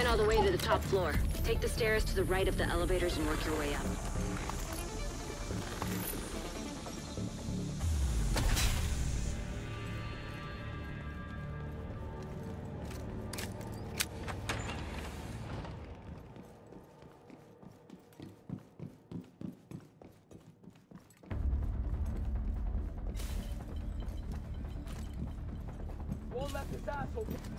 all the way to the top floor. Take the stairs to the right of the elevators and work your way up. Won't let this asshole get...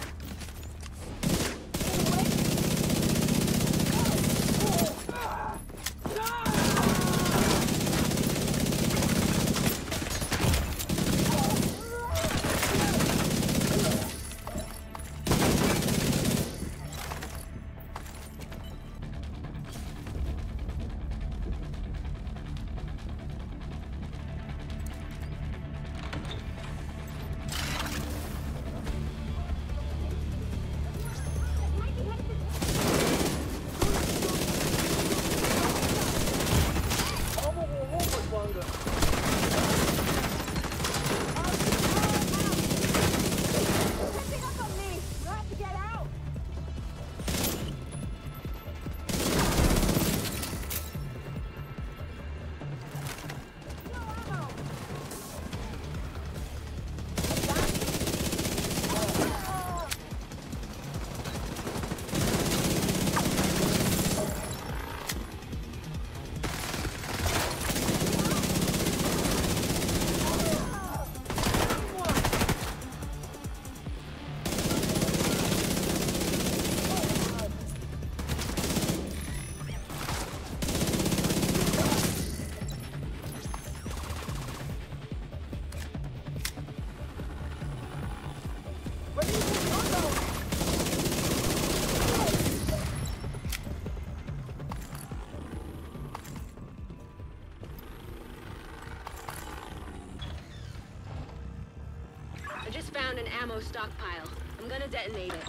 I just found an ammo stockpile. I'm gonna detonate it.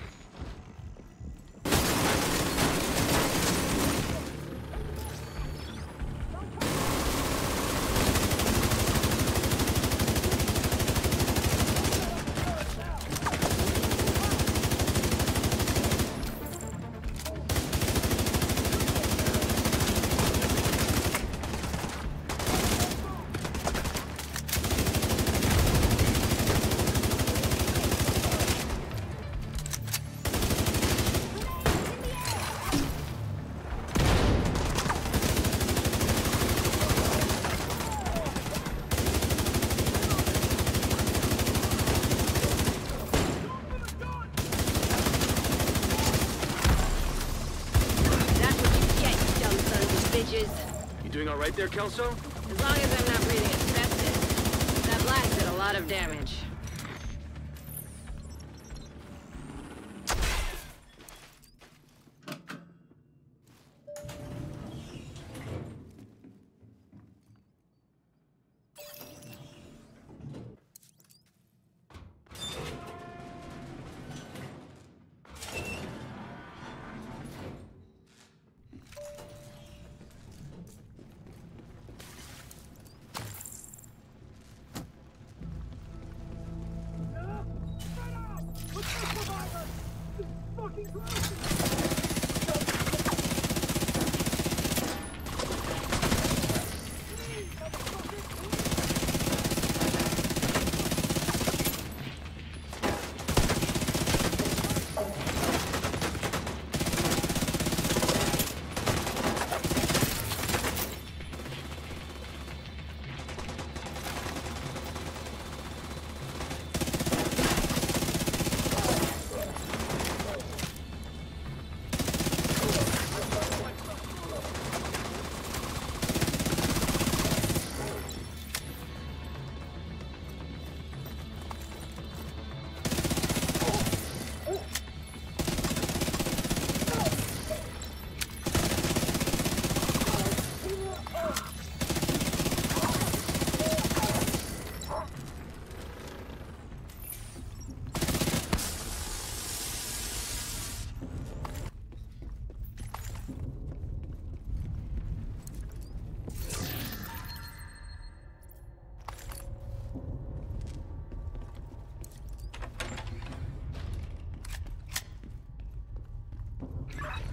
You doing all right there, Kelso? As long as I'm not breathing asbestos. That blast did a lot of damage.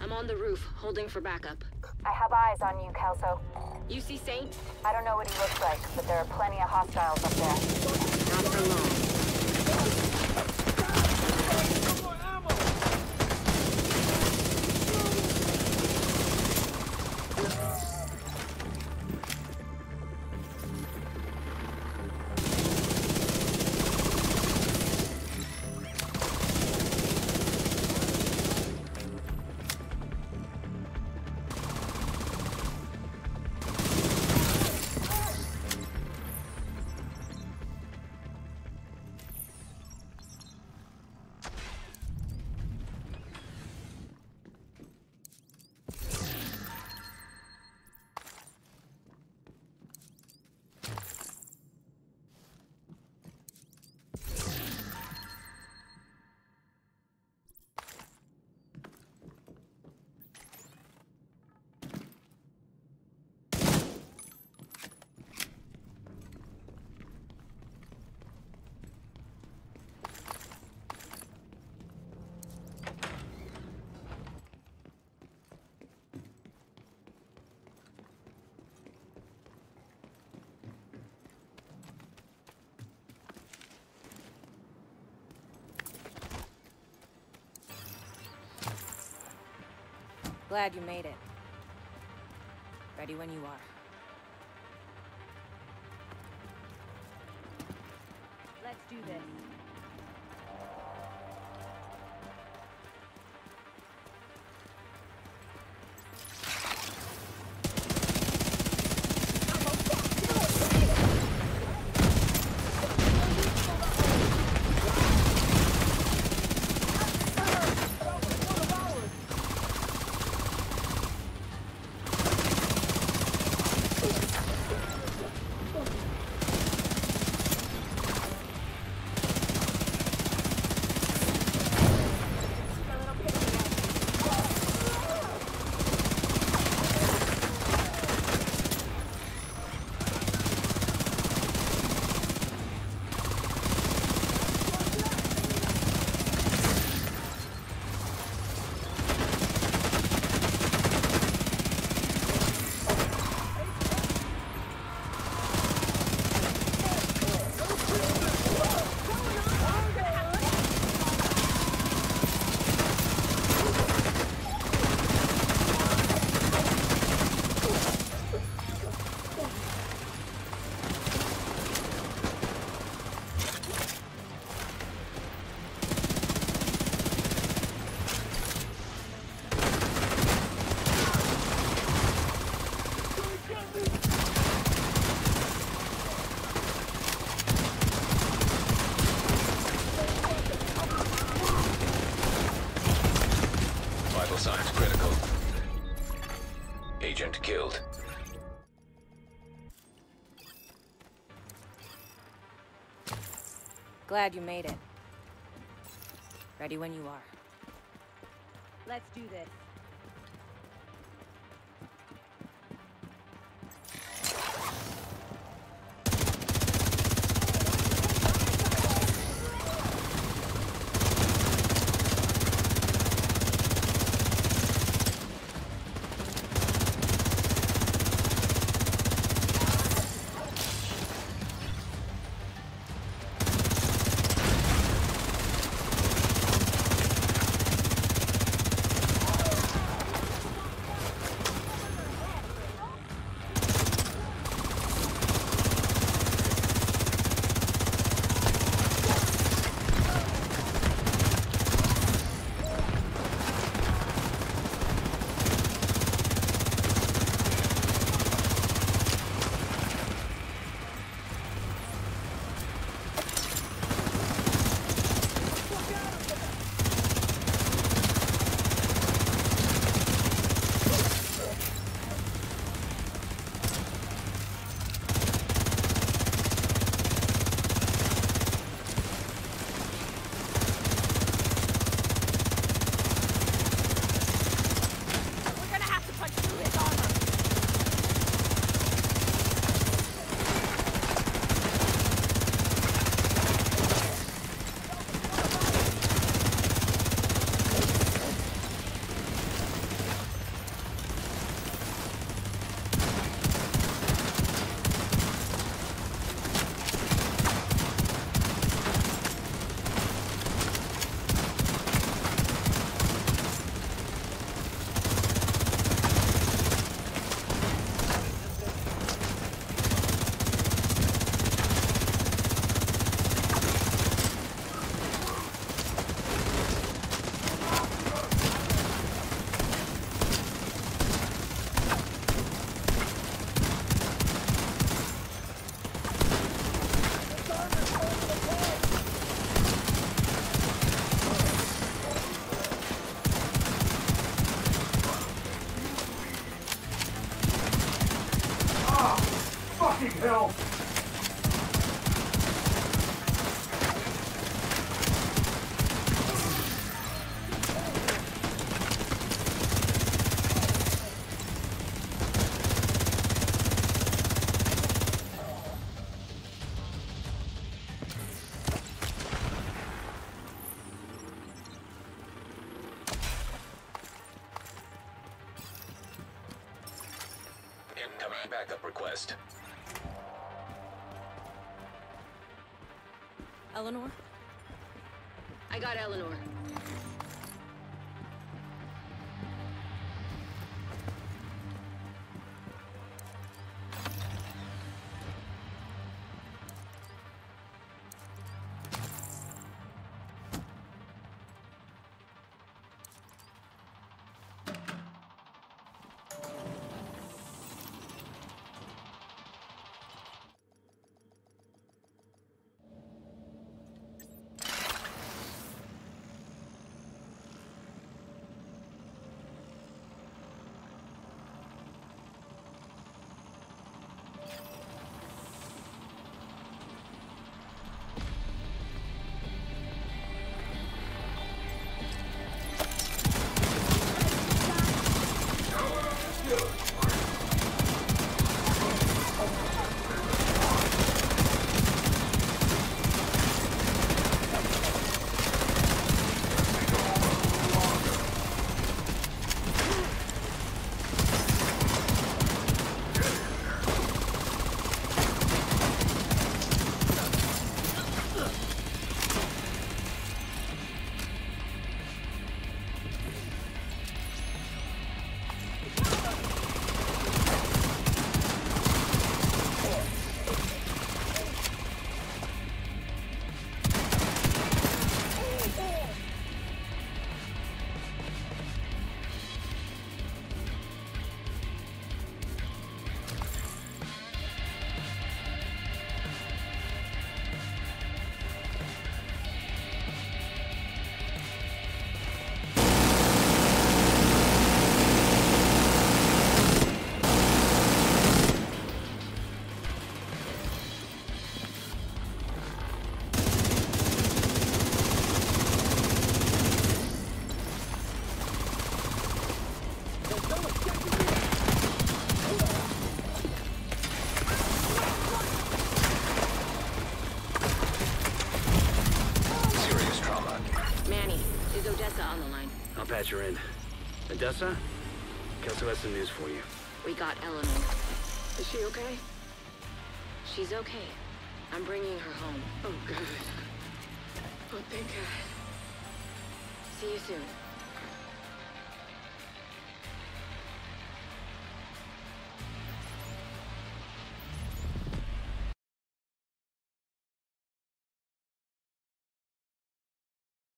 I'm on the roof, holding for backup. I have eyes on you, Kelso. You see Saint? I don't know what he looks like, but there are plenty of hostiles up there. Not for long. Glad you made it. Ready when you are. Let's do this. Signs critical. Agent killed. Glad you made it. Ready when you are. Let's do this. help! Incoming backup request. Eleanor? I got Eleanor. Patch her in. Odessa? Kelso has some news for you. We got Eleanor. Is she okay? She's okay. I'm bringing her home. Oh, good. Oh, thank God. See you soon.